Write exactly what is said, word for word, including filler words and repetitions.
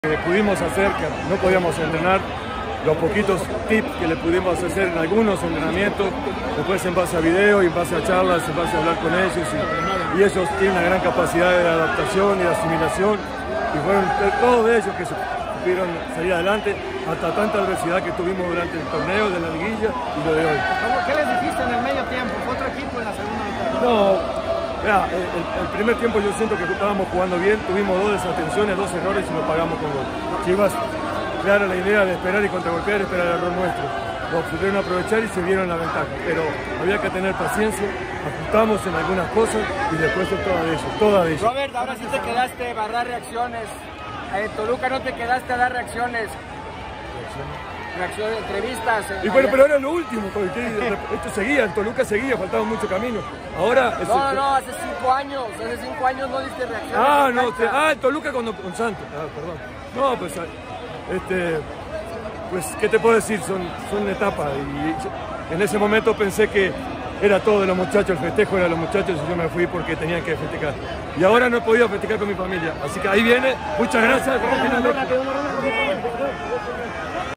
Que pudimos hacer, que no podíamos entrenar, los poquitos tips que le pudimos hacer en algunos entrenamientos, después en base a video y en base a charlas, en base a hablar con ellos, y, y ellos tienen una gran capacidad de adaptación y de asimilación, y fueron todos ellos que supieron salir adelante hasta tanta adversidad que tuvimos durante el torneo de la liguilla y lo de hoy. ¿Qué les dijiste en el medio tiempo? ¿Fue otro equipo en la segunda mitad? No. Ya, el, el primer tiempo yo siento que estábamos jugando bien, tuvimos dos desatenciones, dos errores y nos pagamos con gol. Chivas, clara la idea de esperar y contragolpear, esperar el error nuestro. Lo supieron aprovechar y se dieron la ventaja, pero había que tener paciencia, ajustamos en algunas cosas y después es toda de eso, toda de eso. Robert, ahora sí te quedaste a dar reacciones. En Toluca no te quedaste a dar reacciones. Reacciones, entrevistas. Y bueno, pero era lo último, porque esto seguía, en Toluca seguía, faltaba mucho camino. Ahora... No, no, no, hace cinco años, hace cinco años no diste reacciones. Ah, no, te, ah, en Toluca cuando, con Santos, ah, perdón. No, pues, este, pues, ¿qué te puedo decir? Son, son etapas y en ese momento pensé que era todo de los muchachos, el festejo era de los muchachos y yo me fui porque tenía que festejar. Y ahora no he podido festejar con mi familia, así que ahí viene, muchas gracias.